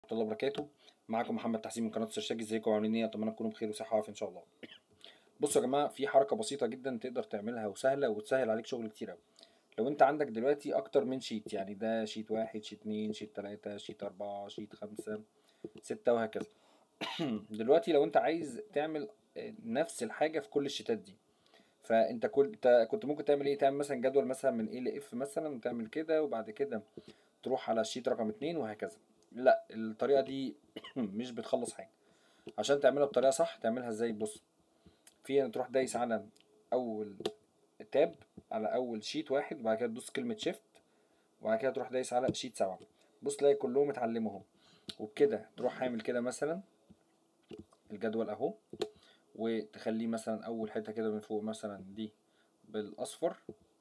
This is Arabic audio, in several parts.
ورحمة الله وبركاته. معاكم محمد تحسين من قناة سرشاجي. ازيكم عاملين ايه؟ اتمنى تكونوا بخير وصحة وعافية ان شاء الله. بصوا يا جماعة، في حركة بسيطة جدا تقدر تعملها وسهلة وتسهل عليك شغل كتير اوي. لو انت عندك دلوقتي اكتر من شيت، يعني ده شيت واحد، شيت اتنين، شيت تلاتة، شيت اربعة، شيت خمسة، ستة، وهكذا. دلوقتي لو انت عايز تعمل نفس الحاجة في كل الشيتات دي، فانت كنت ممكن تعمل ايه؟ تعمل مثلا جدول مثلا من A ل F مثلا، وتعمل كده وبعد كده تروح على الشيت رقم اتنين وهكذا. لا، الطريقة دي مش بتخلص حاجة. عشان تعملها بطريقة صح تعملها ازاي؟ بص، في تروح دايس على اول تاب، على اول شيت واحد، وبعد كده تدوس كلمة شيفت، وبعد كده تروح دايس على شيت سبعة. بص تلاقي كلهم اتعلموا اهو. وبكده تروح عامل كده مثلا الجدول اهو، وتخليه مثلا اول حتة كده من فوق مثلا دي بالاصفر،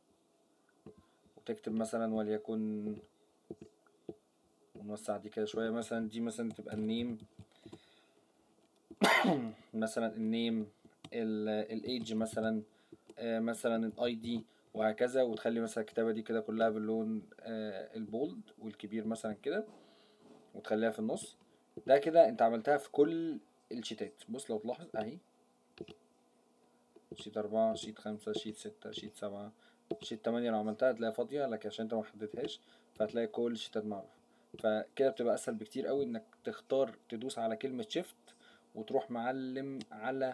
وتكتب مثلا وليكن، ونوسع دي كده شوية، مثلا دي مثلا تبقى النيم، مثلا النيم، الايدج مثلا، مثلا الاي دي، وهكذا. وتخلي مثلا الكتابة دي كده كلها باللون البولد والكبير مثلا كده، وتخليها في النص. ده كده انت عملتها في كل الشيتات. بص لو تلاحظ اهي، شيت اربعة، شيت خمسة، شيت ستة، شيت سبعة، شيت تمانية. لو عملتها هتلاقيها فاضية لك عشان انت محددهاش، فهتلاقي كل الشيتات معروفة. فكده بتبقى اسهل بكتير قوي انك تختار تدوس على كلمة شيفت، وتروح معلم على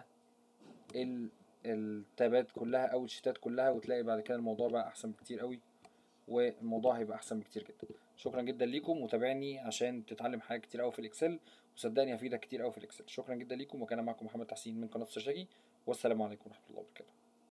التابات كلها او الشيتات كلها، وتلاقي بعد كده الموضوع بقى احسن بكتير قوي، والموضوع هيبقى احسن بكتير جدا. شكرا جدا ليكم، وتابعني عشان تتعلم حاجات كتير قوي في الاكسل، وصدقني هفيدك كتير قوي في الاكسل. شكرا جدا ليكم، وكان معكم محمد تحسين من قناة سرشاجي، والسلام عليكم ورحمة الله وبركاته.